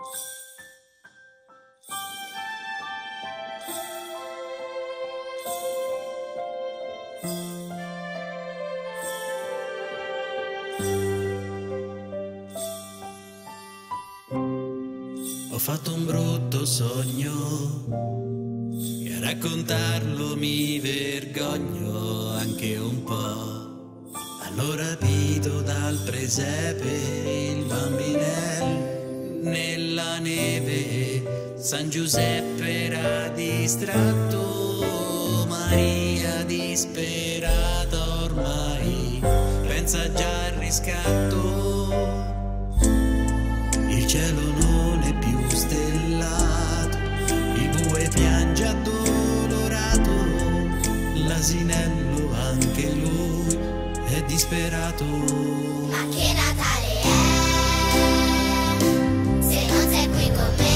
Ho fatto un brutto sogno e a raccontarlo mi vergogno anche un po'. Allora rapito dal presepe il bambinel nella neve, San Giuseppe era distratto, Maria disperata ormai pensa già al riscatto. Il cielo non è più stellato, il bue piange addolorato, l'asinello anche lui è disperato. Ma che Natale è, se non sei qui con me?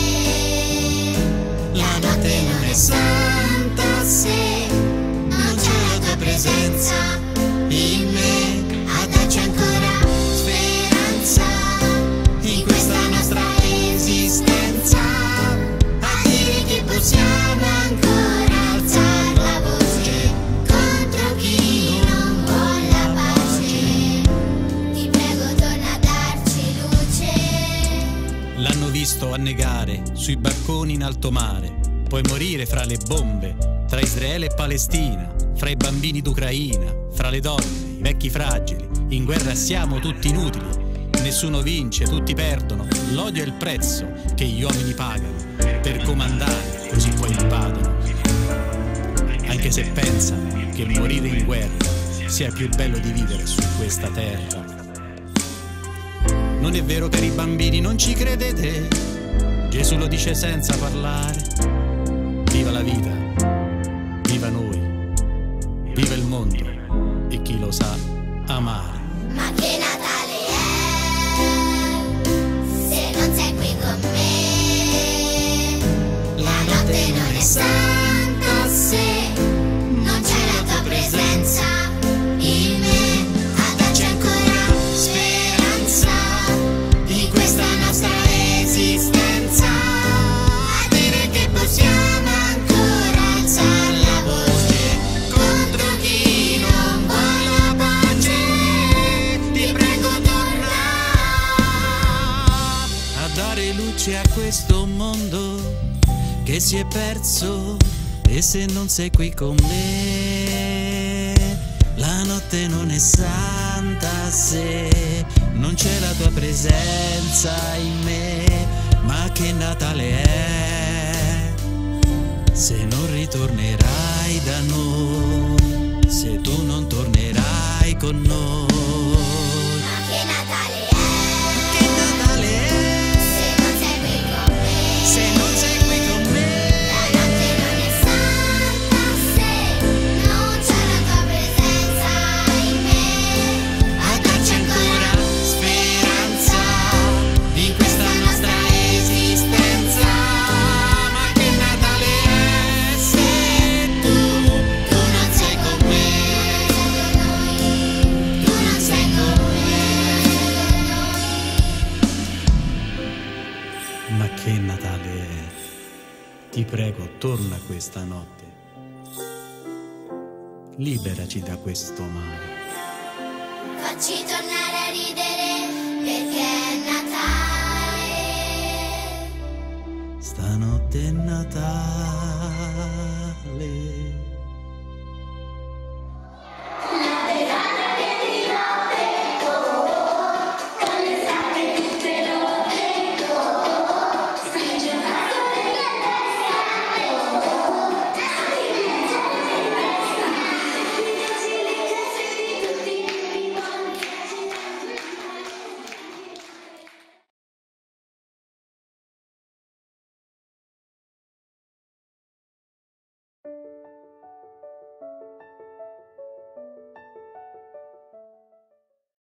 La notte non è santa se non c'è la tua presenza in me a darci ancora speranza in questa nostra esistenza, a dire che possiamo ancora alzare la voce contro chi non vuole la pace. Ti prego torna a darci luce. L'hanno visto annegare sui barconi in alto mare, poi morire fra le bombe, tra Israele e Palestina, fra i bambini d'Ucraina, fra le donne, i vecchi fragili. In guerra siamo tutti inutili, nessuno vince, tutti perdono. L'odio è il prezzo che gli uomini pagano per comandare, così poi invadono. Anche se pensa che morire in guerra sia più bello di vivere su questa terra. Non è vero, cari bambini, non ci credete? Gesù lo dice senza parlare. Viva la vita, viva noi, viva il mondo e chi lo sa amare. Ma che Natale è, se non sei qui con me? La notte non è santa se non c'è la tua presenza in me a darci ancora speranza in questa nostra esistenza, a dire che possiamo ancora alzare la voce contro chi non vuole la pace. Ti prego torna A dare luce a questo mondo che si è perso, e se non sei qui con me, la notte non è santa se non c'è la tua presenza in me. Ma che Natale è, se non ritornerai da noi, se tu non tornerai con noi. Ma che Natale è, Che Natale è, se non sei qui con me? se non sei qui con me. La notte non è santa se non c'è la tua presenza in me a darci ancora speranza in questa nostra esistenza. Ma che Natale è, Se tu non sei con me, tu non sei con me. ma che Natale è. Ti prego, torna questa notte. Liberaci da questo male. Facci tornare